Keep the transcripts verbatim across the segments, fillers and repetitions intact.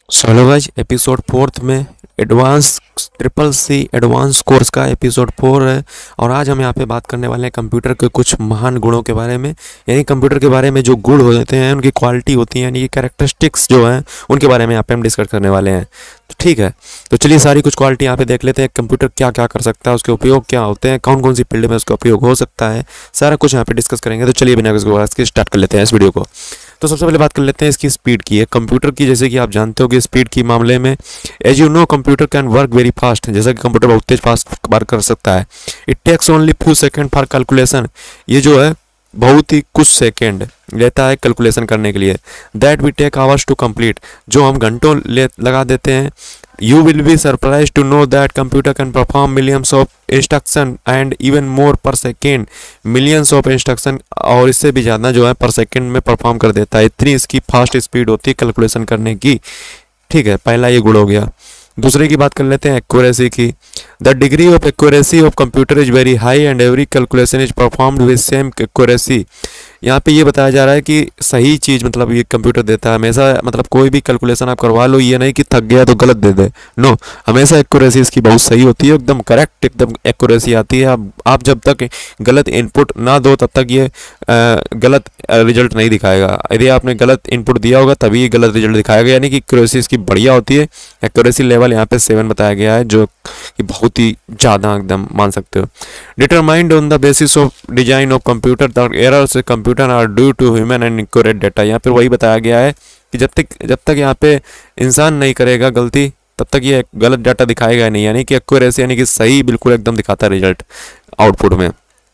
सो hello guys, episode fourth में advance triple C advance course का episode four है। और आज हम यहाँ पे बात करने वाले हैं कंप्यूटर के कुछ महान गुणों के बारे में। यानी कंप्यूटर के बारे में जो गुण होते हैं, उनकी क्वालिटी होती है, यानी कि कैरेक्टरिस्टिक्स जो हैं, उनके बारे में यहाँ पे हम डिस्कस करने वाले हैं। तो ठीक है, तो चलिए सारी कुछ क्वालिटी यहाँ पे देख लेते हैं। कंप्यूटर क्या क्या कर सकता है, उसके उपयोग क्या होते हैं, कौन कौन सी फील्ड में उसका उपयोग हो सकता है, सारा कुछ यहाँ पे डिस्कस करेंगे। तो चलिए बिना किसी स्टार्ट कर लेते हैं इस वीडियो को। तो सबसे पहले बात कर लेते हैं इसकी स्पीड की। है कंप्यूटर की, जैसे कि आप जानते हो कि स्पीड की मामले में as you know computer can work very fast. जैसा कि कंप्यूटर बहुत तेज फास्ट वर्क कर सकता है। It takes only few second for calculation. ये जो है बहुत ही कुछ सेकेंड लेता है कैलकुलेशन करने के लिए। That we take hours to complete, जो हम घंटों ले लगा देते हैं। You will be surprised to know that computer can perform millions of instruction and even more per second. millions of instruction और इससे भी ज़्यादा जो है पर सेकेंड में परफॉर्म कर देता है। इतनी इसकी फास्ट स्पीड होती है कैलकुलेशन करने की। ठीक है, पहला ये गुण हो गया। दूसरे की बात कर लेते हैं एक्यूरेसी की। The degree of accuracy of computer is very high and every calculation is performed with same accuracy. यहाँ पे ये बताया जा रहा है कि सही चीज़ मतलब ये कंप्यूटर देता है हमेशा। मतलब कोई भी कैलकुलेशन आप करवा लो, ये नहीं कि थक गया तो गलत दे दे। नो, हमेशा एक्यूरेसी इसकी बहुत सही होती है, एकदम करेक्ट, एकदम एक्यूरेसी आती है। आप आप जब तक गलत इनपुट ना दो तब तक ये आ, गलत रिजल्ट नहीं दिखाएगा। यदि आपने गलत इनपुट दिया होगा तभी गलत रिजल्ट दिखाएगा। यानी कि एक्यूरेसी इसकी बढ़िया होती है। एक्यूरेसी लेवल यहाँ पे सेवन बताया गया है, जो कि बहुत ही ज़्यादा एकदम मान सकते हो। Determined on the basis of design of computer the errors computer are due to human and inaccurate data. यहाँ पर वही बताया गया है कि जब तक जब तक यहाँ पे इंसान नहीं करेगा गलती, तब तक ये गलत डाटा दिखाएगा नहीं। यानी कि एक्यूरेसी यानी कि सही बिल्कुल एकदम दिखाता है रिजल्ट आउटपुट में।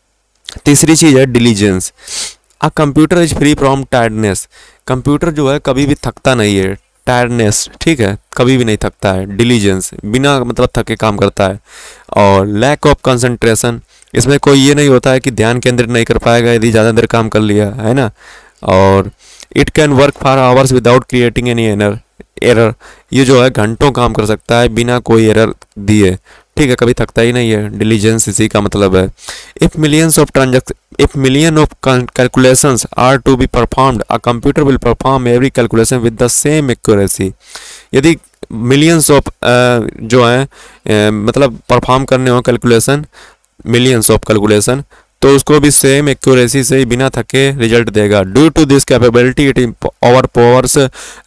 तीसरी चीज़ है diligence. A computer is free from tiredness. Computer जो है कभी भी थकता नहीं है। टायर्डनेस, ठीक है, कभी भी नहीं थकता है। डिलीजेंस, बिना मतलब थके काम करता है। और लैक ऑफ कंसंट्रेशन, इसमें कोई ये नहीं होता है कि ध्यान केंद्रित नहीं कर पाएगा यदि ज़्यादा देर काम कर लिया है ना। और it can work for hours without creating any error error ये जो है घंटों काम कर सकता है बिना कोई एरर दिए। ठीक है, कभी थकता ही नहीं है। डिलीजेंस इसी का मतलब है। If millions of transaction if million of calculations are to be performed a computer will perform every calculation with the same accuracy. यदि मिलियंस ऑफ जो है uh, मतलब परफॉर्म करने हो कैलकुलेशन, मिलियंस ऑफ कैलकुलेशन, तो उसको भी सेम एक्यूरेसी से ही बिना थके रिजल्ट देगा। Due to this capability it overpowers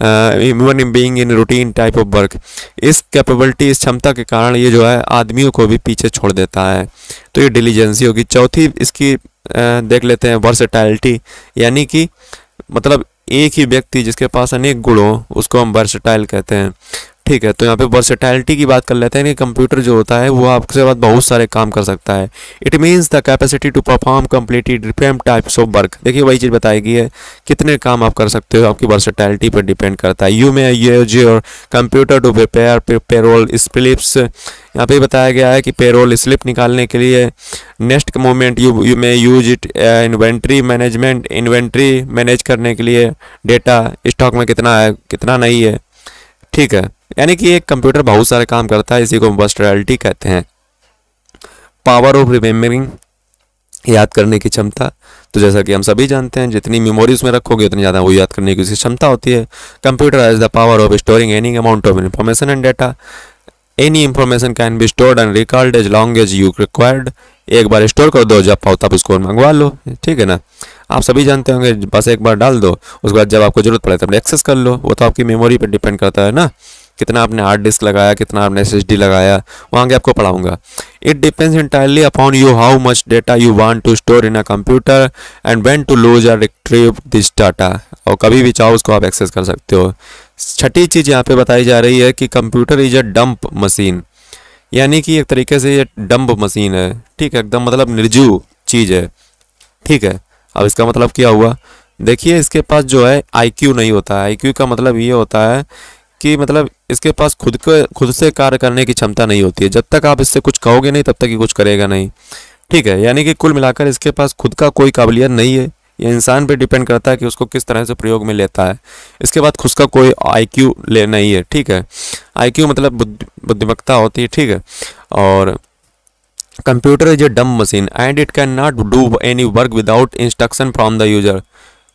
even being in routine type of work. इस कैपेबिलिटी, इस क्षमता के कारण ये जो है आदमियों को भी पीछे छोड़ देता है। तो ये डिलीजेंसी होगी। चौथी इसकी uh, देख लेते हैं वर्सेटाइलिटी। यानी कि मतलब एक ही व्यक्ति जिसके पास अनेक गुण हो उसको हम वर्सेटाइल कहते हैं। ठीक है, तो यहाँ पे वर्सेटाइलिटी की बात कर लेते हैं कि कंप्यूटर जो होता है वो आपके बाद बहुत सारे काम कर सकता है। It means the capacity to perform completely different types of work. देखिए वही चीज़ बताई गई है, कितने काम आप कर सकते हो आपकी वर्सेटाइलिटी पर डिपेंड करता है। You may use your computer to prepare payroll slips. यहाँ पे बताया गया है कि पेरोल स्लिप निकालने के लिए। Next moment you you may use it inventory management, inventory manage करने के लिए, डेटा स्टॉक में कितना है कितना नहीं है। ठीक है, यानी कि एक कंप्यूटर बहुत सारे काम करता है, इसी को वर्सेटाइलिटी कहते हैं। पावर ऑफ रिमेम्बरिंग, याद करने की क्षमता। तो जैसा कि हम सभी जानते हैं जितनी मेमोरी उसमें रखोगे उतनी ज़्यादा वो याद करने की उसकी क्षमता होती है। Computer has the power of storing any amount of information and data. Any information can be stored and recalled as long as you required. एक बार स्टोर कर दो, जब पाओ तब उसको मंगवा लो। ठीक है ना, आप सभी जानते होंगे, बस एक बार डाल दो, उसके बाद जब आपको जरूरत पड़े तब एक्सेस कर लो। वो तो आपकी मेमोरी पर डिपेंड करता है ना, कितना आपने हार्ड डिस्क लगाया, कितना आपने एस एस डी लगाया, वहाँ आगे आपको पढ़ाऊंगा। It depends entirely upon you how much data you want to store in a computer and when to lose और रिट्रीव दिस डाटा। और कभी भी चाहो उसको आप एक्सेस कर सकते हो। छठी चीज़ यहाँ पे बताई जा रही है कि computer is a dump machine. यानी कि एक तरीके से ये डंप मशीन है। ठीक है, एकदम मतलब निर्जीव चीज़ है। ठीक है, अब इसका मतलब क्या हुआ, देखिए इसके पास जो है आई क्यू नहीं होता है। आई क्यू का मतलब ये होता है कि मतलब इसके पास खुद को खुद से कार्य करने की क्षमता नहीं होती है। जब तक आप इससे कुछ कहोगे नहीं तब तक ये कुछ करेगा नहीं। ठीक है, यानी कि कुल मिलाकर इसके पास खुद का कोई काबिलियत नहीं है। ये इंसान पे डिपेंड करता है कि उसको किस तरह से प्रयोग में लेता है। इसके बाद खुद का कोई आईक्यू ले नहीं है। ठीक है, आईक्यू मतलब बुद्धिमत्ता होती है। ठीक है, और computer is a dumb machine and it can not do any work without instruction from the user.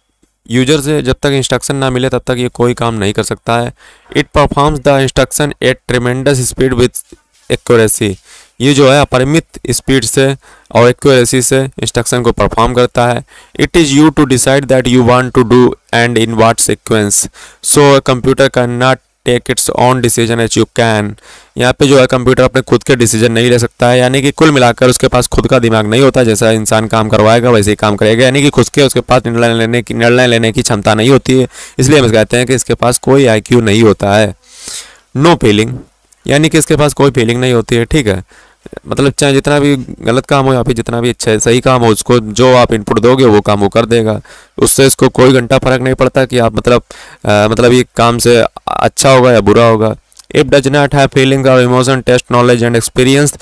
User से जब तक इंस्ट्रक्शन ना मिले तब तक ये कोई काम नहीं कर सकता है। It performs the instruction at tremendous speed with accuracy. ये जो है अपरिमित स्पीड से और एक्यूरेसी से इंस्ट्रक्शन को परफॉर्म करता है। It is you to decide that you want to do and in what sequence, so computer can not take its on decision as you can. यहाँ पे जो है कंप्यूटर अपने खुद के डिसीजन नहीं ले सकता है, यानी कि कुल मिलाकर उसके पास खुद का दिमाग नहीं होता। जैसा इंसान काम करवाएगा वैसे ही काम करेगा, यानी कि खुद के उसके पास निर्णय लेने की निर्णय लेने की क्षमता नहीं होती है। इसलिए हम कहते हैं कि इसके पास कोई आई क्यू नहीं होता है। नो फीलिंग, यानी कि इसके पास कोई फीलिंग नहीं होती है। ठीक है, मतलब चाहे जितना भी गलत काम हो या फिर जितना भी अच्छा सही काम हो, उसको जो आप इनपुट दोगे वो काम वो कर देगा। उससे इसको कोई घंटा फर्क नहीं पड़ता कि आप मतलब आ, मतलब ये काम से अच्छा होगा या बुरा होगा। If does not have feeling और emotion, test, knowledge and experience,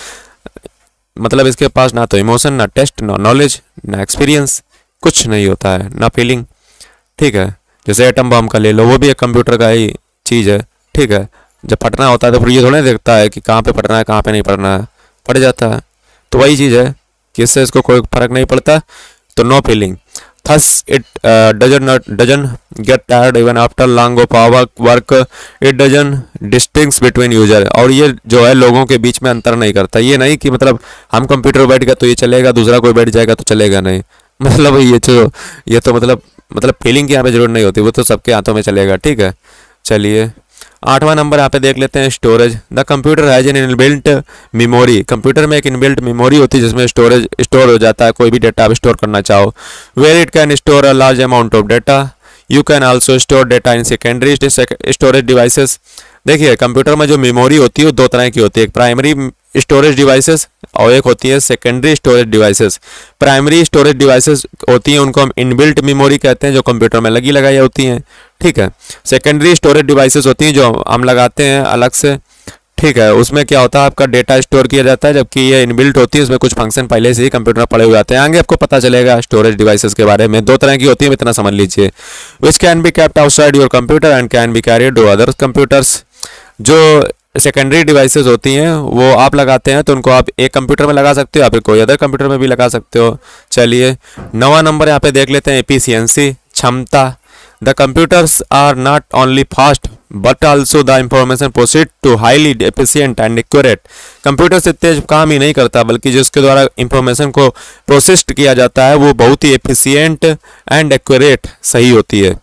मतलब इसके पास ना तो इमोशन, ना टेस्ट, ना नॉलेज, ना एक्सपीरियंस, कुछ नहीं होता है, ना फीलिंग। ठीक है, जैसे एटम बम का ले लो, वो भी एक कंप्यूटर का ही चीज़ है। ठीक है, जब फटना होता है तो फिर ये थोड़ा देखता है कि कहाँ पे फटना है कहाँ पे नहीं फटना है, पड़ जाता है। तो वही चीज़ है कि इससे इसको कोई फर्क नहीं पड़ता। तो no feeling, thus it doesn't doesn't get tired even after long of hour work, it doesn't distinguish between user. और ये जो है लोगों के बीच में अंतर नहीं करता। ये नहीं कि मतलब हम कंप्यूटर बैठ गए तो ये चलेगा, दूसरा कोई बैठ जाएगा तो चलेगा नहीं। मतलब ये तो ये तो मतलब मतलब फीलिंग की यहाँ पे जरूरत नहीं होती, वो तो सबके हाथों में चलेगा। ठीक है, चलिए आठवां नंबर यहाँ पे देख लेते हैं, storage. The computer has an inbuilt memory. Computer में एक इनबिल्ट मेमोरी होती है जिसमें स्टोरेज स्टोर हो जाता है, कोई भी डेटा आप स्टोर करना चाहो। Where it can store a large amount of data. You can also store data in secondary storage devices. देखिए कंप्यूटर में जो मेमोरी होती है वो दो तरह की होती है, एक प्राइमरी स्टोरेज डिवाइसेस और एक होती है secondary storage devices. Primary storage devices होती हैं उनको हम इनबिल्ट मेमोरी कहते हैं, जो कंप्यूटर में लगी लगाई होती हैं। ठीक है, सेकेंडरी स्टोरेज डिवाइसेस होती हैं जो हम लगाते हैं अलग से। ठीक है, उसमें क्या होता है आपका डेटा स्टोर किया जाता है, जबकि ये इनबिल्ट होती है, उसमें कुछ फंक्शन पहले से ही कंप्यूटर में पड़े हुए आते हैं। आगे आपको पता चलेगा स्टोरेज डिवाइसेस के बारे में। दो तरह की होती है, इतना समझ लीजिए। Which can be kept outside your computer and can be carried to other computers. जो सेकेंडरी डिवाइसेस होती हैं वो आप लगाते हैं तो उनको आप एक कंप्यूटर में लगा सकते हो या फिर कोई अदर कंप्यूटर में भी लगा सकते हो। चलिए नवा नंबर यहाँ पे देख लेते हैं, एफिशिएंसी, क्षमता। The computers are not only fast but also the information proceed to highly efficient and accurate. Computer से तेज काम ही नहीं करता बल्कि जिसके द्वारा इंफॉर्मेशन को प्रोसेस किया जाता है वो बहुत ही एफिशिएंट एंड एक्यूरेट सही होती है।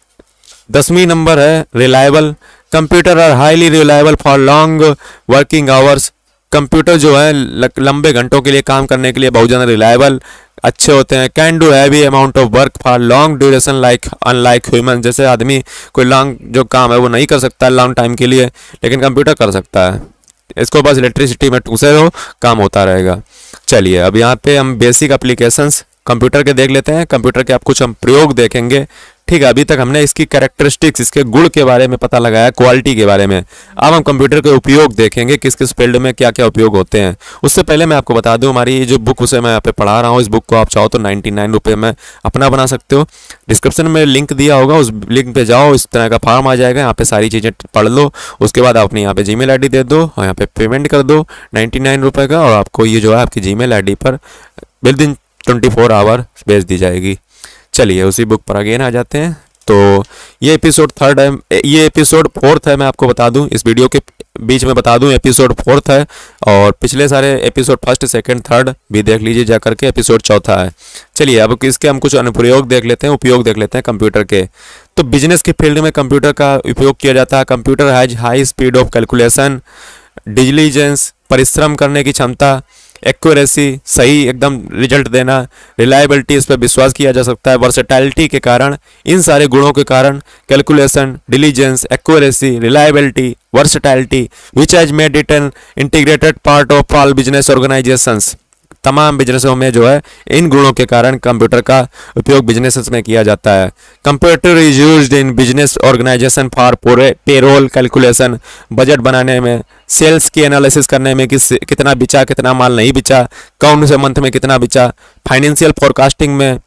दसवीं नंबर है reliable. Computer are highly reliable for long working hours. Computer जो है लंबे घंटों के लिए काम करने के लिए बहुत ज़्यादा रिलायबल अच्छे होते हैं। Can do heavy amount of work for long duration like unlike human. जैसे आदमी कोई लॉन्ग जो काम है वो नहीं कर सकता है लॉन्ग टाइम के लिए, लेकिन कंप्यूटर कर सकता है। इसको बस इलेक्ट्रिसिटी में टूसे हो काम होता रहेगा। चलिए अब यहाँ पे हम बेसिक एप्लीकेशंस कंप्यूटर के देख लेते हैं। कंप्यूटर के आप कुछ हम प्रयोग देखेंगे। ठीक है, अभी तक हमने इसकी कैरेक्टरिस्टिक्स, इसके गुण के बारे में पता लगाया, क्वालिटी के बारे में। अब हम कंप्यूटर के उपयोग देखेंगे, किस किस फील्ड में क्या क्या उपयोग होते हैं। उससे पहले मैं आपको बता दूं, हमारी जो बुक उसे मैं यहाँ पे पढ़ा रहा हूँ, इस बुक को आप चाहो तो नाइन्टी नाइन रुपये में अपना बना सकते हो। डिस्क्रिप्शन में लिंक दिया होगा, उस लिंक पे जाओ, इस तरह का फॉर्म आ जाएगा, यहाँ पे सारी चीज़ें पढ़ लो। उसके बाद आप अपनी यहाँ पे जी मेल आई डी दे दो और यहाँ पे पेमेंट कर दो नाइन्टी नाइन रुपये का, और आपको ये जो है आपकी जी मेल आई डी पर within twenty four hour भेज दी जाएगी। चलिए उसी बुक पर अगेन आ जाते हैं। तो ये एपिसोड थर्ड है, ये एपिसोड फोर्थ है। मैं आपको बता दूं, इस वीडियो के बीच में बता दूं एपिसोड फोर्थ है, और पिछले सारे एपिसोड फर्स्ट सेकंड थर्ड भी देख लीजिए जा करके, एपिसोड चौथा है। चलिए अब इसके हम कुछ अनुप्रयोग देख लेते हैं, उपयोग देख लेते हैं कंप्यूटर के। तो बिजनेस के फील्ड में कंप्यूटर का उपयोग किया जाता है। Computer has high speed of calculation, diligence परिश्रम करने की क्षमता, एक्यूरेसी सही एकदम रिजल्ट देना, रिलायबिलिटी इस पर विश्वास किया जा सकता है, वर्सेटैलिटी के कारण, इन सारे गुणों के कारण calculation, diligence, accuracy, reliability, versatility which has made it an integrated part of all business organisations. तमाम बिजनेसों में जो है इन गुणों के कारण कंप्यूटर का उपयोग बिजनेसेस में किया जाता है। Computer is used in business organisation for payroll calculation, budget बनाने में, सेल्स की एनालिसिस करने में, किस कितना बिचा कितना माल नहीं बिचा, कौन से मंथ में कितना बिचा, फाइनेंशियल फोरकास्टिंग में,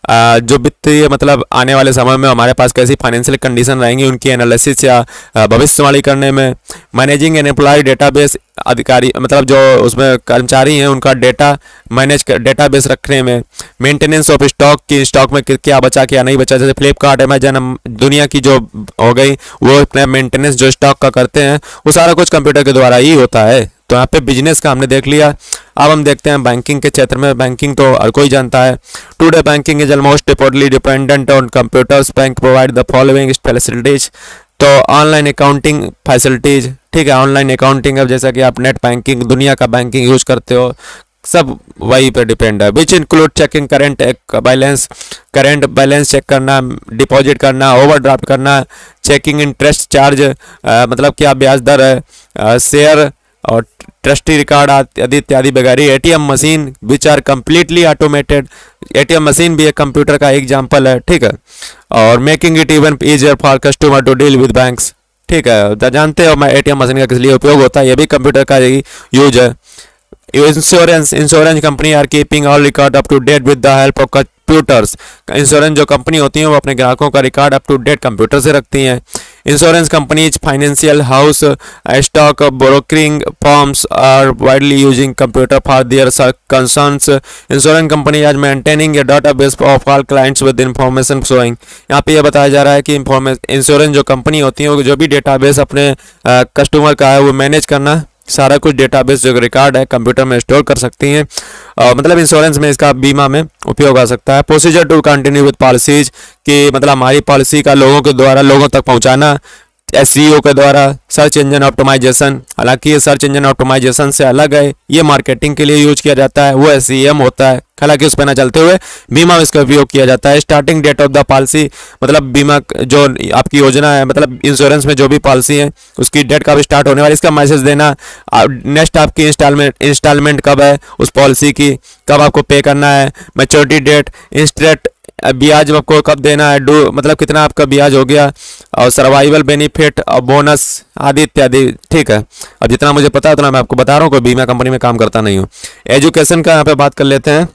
आ, जो वित्तीय मतलब आने वाले समय में हमारे पास कैसी फाइनेंशियल कंडीशन रहेंगी उनकी एनालिसिस या भविष्यवाणी करने में, मैनेजिंग एन एम्प्लॉय डेटाबेस, अधिकारी मतलब जो उसमें कर्मचारी हैं उनका डेटा मैनेज कर डेटाबेस रखने में, मेंटेनेंस ऑफ स्टॉक की स्टॉक में क्या बचा क्या नहीं बचा, जैसे फ्लिपकार्ट अमेजन दुनिया की जो हो गई वो अपने मेंटेनेंस जो स्टॉक का करते हैं वो सारा कुछ कंप्यूटर के द्वारा ही होता है। तो यहाँ पे बिजनेस का हमने देख लिया। अब हम देखते हैं बैंकिंग के क्षेत्र में। बैंकिंग तो हर कोई जानता है। Today banking is almost reportedly dependent on computers. Bank provide the following facilities. तो ऑनलाइन अकाउंटिंग फैसिलिटीज, ठीक है, ऑनलाइन अकाउंटिंग, अब जैसा कि आप नेट बैंकिंग दुनिया का बैंकिंग यूज करते हो सब वही पे डिपेंड है। Which include checking current balance, current balance check करना, डिपॉजिट करना, ओवरड्राफ्ट करना, चेकिंग इंटरेस्ट चार्ज मतलब क्या ब्याज दर है, शेयर और ट्रस्टी रिकॉर्ड आदि इत्यादि वगैरह। ATM machine which are completely automated, ATM machine भी एक कंप्यूटर का एग्जाम्पल है, ठीक है। और making it even easier for customer to deal with banks, ठीक है। जानते हो मैं एटीएम मशीन का किस लिए उपयोग होता है, ये भी कंप्यूटर का ही यूज है। Insurance, insurance company are keeping all record up to date with the help of computers. Insurance जो कंपनी होती हैं वो अपने ग्राहकों का record up to date computer से रखती हैं। Insurance companies, financial house, stock brokering firms are widely using computer for their concerns. Insurance company आज maintaining a database of all clients with information showing. यहाँ पे ये बताया जा रहा है कि इंश्योरेंस जो कंपनी होती है वो जो भी डेटाबेस अपने कस्टमर का है वो मैनेज करना, सारा कुछ डेटाबेस जो रिकॉर्ड है कंप्यूटर में स्टोर कर सकती हैं। uh, मतलब इंश्योरेंस में इसका बीमा में उपयोग आ सकता है। Procedure to continue with policies, कि मतलब हमारी पॉलिसी का लोगों के द्वारा लोगों तक पहुंचाना। एसईओ के द्वारा सर्च इंजन ऑप्टिमाइजेशन, हालांकि ये सर्च इंजन ऑप्टिमाइजेशन से अलग है, ये मार्केटिंग के लिए यूज किया जाता है, वो एसईएम होता है, हालांकि उस पर ना चलते हुए बीमा में इसका उपयोग किया जाता है। Starting date of the policy, मतलब बीमा जो आपकी योजना है मतलब इंश्योरेंस में जो भी पॉलिसी है उसकी डेट कब स्टार्ट होने वाली, इसका मैसेज देना। नेक्स्ट आपकी इंस्टॉलमेंट इंस्टॉलमेंट कब है उस पॉलिसी की, कब आपको पे करना है, मैच्योरिटी डेट, इंस्टेंट ब्याज आपको कब देना है, डू मतलब कितना आपका ब्याज हो गया, और सर्वाइवल बेनिफिट और बोनस आदि इत्यादि, ठीक है। अब जितना मुझे पता है उतना मैं आपको बता रहा हूँ, कोई बीमा कंपनी में काम करता नहीं हूँ। एजुकेशन का यहाँ पे बात कर लेते हैं।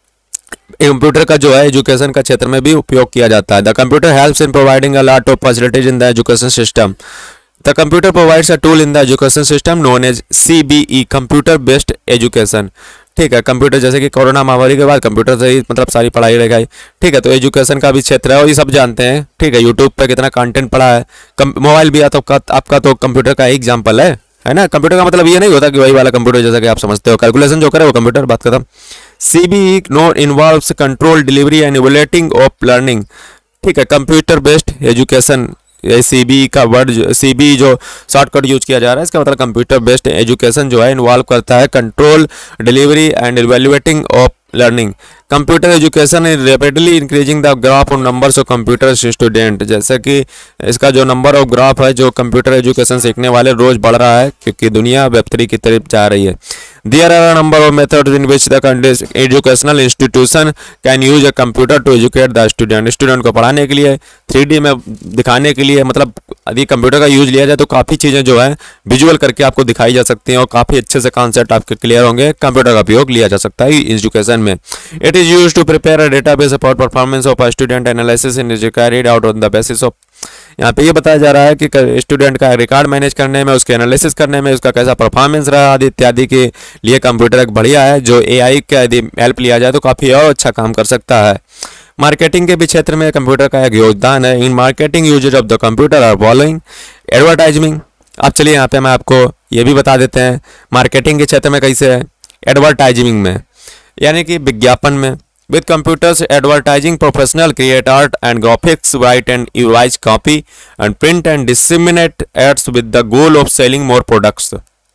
कंप्यूटर का जो है एजुकेशन का क्षेत्र में भी उपयोग किया जाता है। The computer helps in providing a lot of facilities in the education system. The computer provides a tool in the education system known as CBE, computer based education, ठीक है। कंप्यूटर जैसे कि कोरोना महामारी के बाद कंप्यूटर से ही मतलब सारी पढ़ाई रह गई, ठीक है। तो एजुकेशन का भी क्षेत्र है और ये सब जानते हैं, ठीक है। यूट्यूब पे कितना कंटेंट पड़ा है। मोबाइल भी तो आपका तो कंप्यूटर का एग्जाम्पल है है ना। कंप्यूटर का मतलब ये नहीं होता कि वही वाला कंप्यूटर जैसा कि आप समझते हो, कैलकुलेशन जो करे वो कंप्यूटर, बात खत्म। CBE note involves control delivery and evaluating of learning, ठीक है। कंप्यूटर बेस्ड एजुकेशन, ये सीबीई का वर्ड, सीबीई जो शॉर्टकट यूज किया जा रहा है इसका मतलब कंप्यूटर बेस्ड एजुकेशन जो है इन्वॉल्व करता है control delivery and evaluating of learning. Computer education is rapidly increasing the graph of numbers of computer student, जैसे कि इसका जो नंबर ऑफ ग्राफ है जो कंप्यूटर एजुकेशन सीखने वाले रोज बढ़ रहा है क्योंकि दुनिया वेब थ्री की तरफ जा रही है। There are a number of methods in which the educational institution can use a computer to educate the student. Student को पढ़ाने के लिए, थ्री डी में दिखाने के लिए, मतलब यदि कंप्यूटर का यूज लिया जाए तो काफ़ी चीज़ें जो है विजुअल करके आपको दिखाई जा सकती हैं और काफ़ी अच्छे से कॉन्सेप्ट आपके क्लियर होंगे। कंप्यूटर का उपयोग लिया जा सकता है एजुकेशन में। It is use to prepare a database about performance of a student analysis in is carried out on the basis of. यहाँ पे ये बताया जा रहा है कि स्टूडेंट का रिकॉर्ड मैनेज करने में, उसके एनालिसिस करने में, उसका कैसा परफॉर्मेंस रहा आदि इत्यादि के लिए कंप्यूटर एक बढ़िया है जो एआई का यदि हेल्प लिया जाए तो काफ़ी और अच्छा काम कर सकता है। मार्केटिंग के भी क्षेत्र में कंप्यूटर का एक योगदान है। In marketing usages of the computer are following advertising. अब चलिए यहाँ पे मैं आपको ये भी बता देते हैं मार्केटिंग के क्षेत्र में कैसे है। एडवर्टाइजिंग में यानी कि विज्ञापन में, with computers advertising professional create art and graphics, write and revise copy and print and disseminate ads with the goal of selling more products.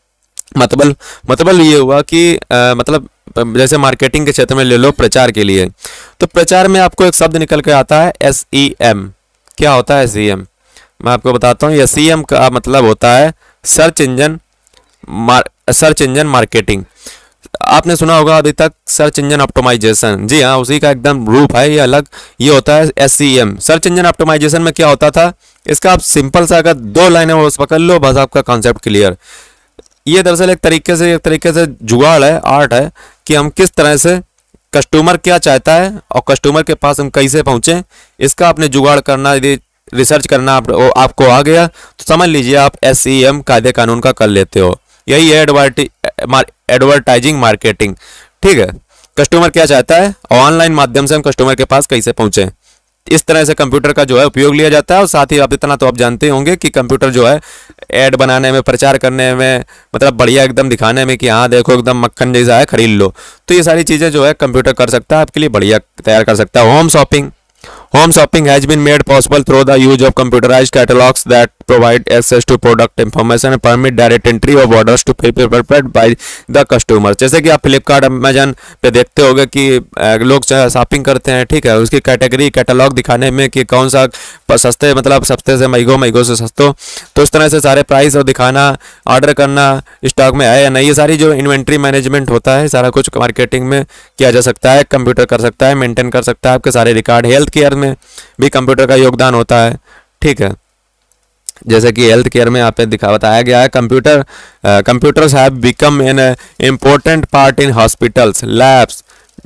मतलब मतलब ये हुआ कि आ, मतलब जैसे मार्केटिंग के क्षेत्र में ले लो, प्रचार के लिए, तो प्रचार में आपको एक शब्द निकल के आता है एस ई एम। क्या होता है एस ई एम? मैं आपको बताता हूँ। एस ई एम का मतलब होता है सर्च इंजन मार सर्च इंजन मार्केटिंग। आपने सुना होगा अभी तक सर्च इंजन ऑप्टिमाइजेशन, जी हाँ, उसी का एकदम रूप है ये अलग। ये होता है S E M. Search engine optimisation में क्या होता था, इसका आप सिंपल सा अगर दो लाइनें वो पकड़ लो बस आपका कॉन्सेप्ट क्लियर। ये दरअसल एक तरीके से एक तरीके से जुगाड़ है, आर्ट है कि हम किस तरह से कस्टमर क्या चाहता है और कस्टमर के पास हम कैसे पहुँचें, इसका आपने जुगाड़ करना, यदि रिसर्च करना आप, वो आपको आ गया तो समझ लीजिए आप एस ई एम कायदे कानून का कर लेते हो। यही है एडवर्टाइजिंग मार्केटिंग। ठीक है, कस्टमर क्या चाहता है और ऑनलाइन माध्यम से हम कस्टमर के पास कैसे पहुँचें, इस तरह से कंप्यूटर का जो है उपयोग लिया जाता है। और साथ ही आप इतना तो आप जानते होंगे कि कंप्यूटर जो है ऐड बनाने में, प्रचार करने में, मतलब बढ़िया एकदम दिखाने में कि हाँ देखो एकदम मक्खन जैसा है, खरीद लो, तो ये सारी चीज़ें जो है कंप्यूटर कर सकता है, आपके लिए बढ़िया तैयार कर सकता है। Home shopping Home shopping has been made possible through the use of computerized catalogs that provide access to product information and permit direct entry of orders to be prepared by the customer। जैसे कि आप Flipkart, Amazon पे देखते होंगे कि लोग shopping करते हैं, ठीक है, उसकी कैटेगरी कैटलॉग दिखाने में कि कौन सा सस्ते, मतलब सस्ते से महंगो, महंगो से सस्तो, तो इस तरह से सारे प्राइस और दिखाना, ऑर्डर करना, स्टॉक में है या नहीं, ये सारी जो इन्वेंट्री मैनेजमेंट होता है, सारा कुछ मार्केटिंग में किया जा सकता है, कंप्यूटर कर सकता है, मेंटेन कर सकता है आपके सारे रिकॉर्ड। हेल्थ केयर में भी कंप्यूटर का योगदान होता है। ठीक है, जैसे कि हेल्थ केयर में यहाँ पे दिखा बताया गया है, computer computers have become an important part in hospitals, labs,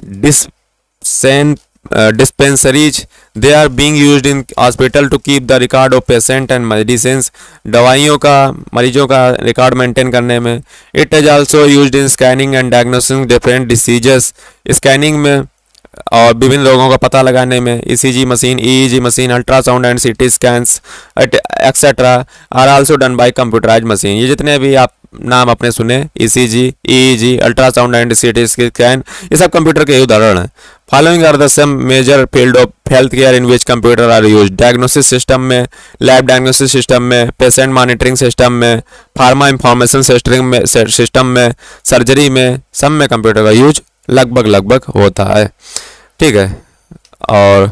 dispense dispensaries. They are being used in hospital to keep the record of patient and medicine, दवाइयों का, मरीजों का रिकॉर्ड मेंटेन करने में। It is also used in scanning and diagnosis different diseases, scanning में और विभिन्न रोगों का पता लगाने में। E C G machine, E E G machine, ultrasound and CT scans etcetera are also done by computerised machine. ये जितने भी आप नाम आपने सुने, E C G, E E G, ultrasound and CT scan, ये सब कंप्यूटर के उदाहरण हैं। Following are the some major field of health care in which computer are use. Diagnosis system में, लैब डायग्नोसिस सिस्टम में, पेशेंट मॉनिटरिंग सिस्टम में, pharma information system में system में, सर्जरी में, सब में कंप्यूटर का यूज लगभग लगभग होता है। ठीक है, और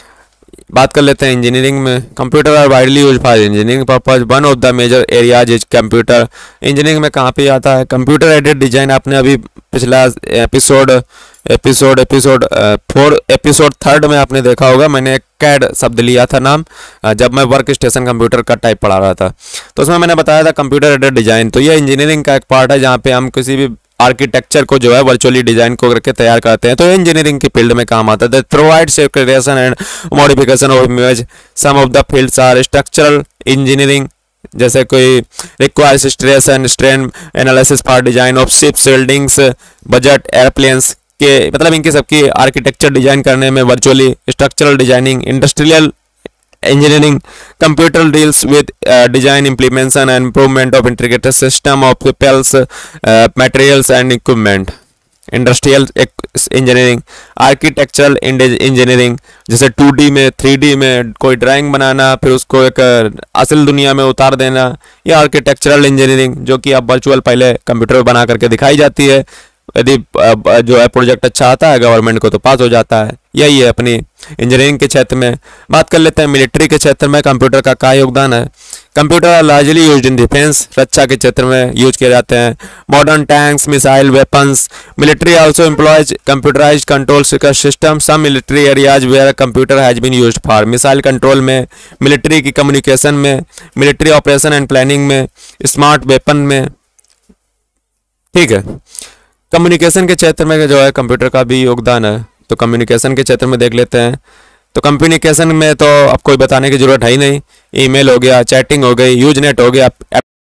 बात कर लेते हैं इंजीनियरिंग में। Computer are widely use for engineering purpose. One of the major areas is computer. Engineering में कहाँ पे आता है? Computer aided design. आपने अभी पिछला episode episode episode four episode third में आपने देखा होगा, मैंने एक कैड शब्द लिया था नाम, जब मैं वर्क स्टेशन कंप्यूटर का टाइप पढ़ा रहा था, तो उसमें मैंने बताया था कंप्यूटर एडेड डिजाइन। तो ये इंजीनियरिंग का एक पार्ट है जहाँ पे हम किसी भी आर्किटेक्चर को जो है वर्चुअली डिजाइन को करके तैयार करते हैं, तो इंजीनियरिंग की फील्ड में काम आता है। Provide creation and modification of image. Some of the fields are structural engineering, जैसे कोई requires stress and strain analysis for design of ships, buildings, budget airplanes के, मतलब इनकी सबकी आर्किटेक्चर डिजाइन करने में virtually. Structural designing, industrial engineering, computer deals with uh, design, implementation and improvement of integrated system of people's uh, materials and equipment. Industrial engineering, architectural engineering, जैसे two D में, three D में कोई drawing बनाना, फिर उसको एक असल दुनिया में उतार देना, या आर्किटेक्चरल इंजीनियरिंग जो कि अब वर्चुअल पहले कंप्यूटर पर बना करके दिखाई जाती है। यदि जो है प्रोजेक्ट अच्छा आता है गवर्नमेंट को तो पास हो जाता है। यही है अपनी इंजीनियरिंग के क्षेत्र में। बात कर लेते हैं मिलिट्री के क्षेत्र में कंप्यूटर का क्या योगदान है। Computer largely used in defence, रक्षा के क्षेत्र में यूज किए जाते हैं। Modern tanks, missile, weapons. Military also employs computerised control system. Some military areas where computer has been used for. Missile control में, मिलिट्री की कम्युनिकेशन में, मिलिट्री ऑपरेशन एंड प्लानिंग में, स्मार्ट वेपन में। ठीक है, कम्युनिकेशन के क्षेत्र में जो है कंप्यूटर का भी योगदान है, तो कम्युनिकेशन के क्षेत्र में देख लेते हैं। तो कम्युनिकेशन में तो अब कोई बताने की जरूरत है ही नहीं। ईमेल हो गया, चैटिंग हो गई, यूजनेट हो गया,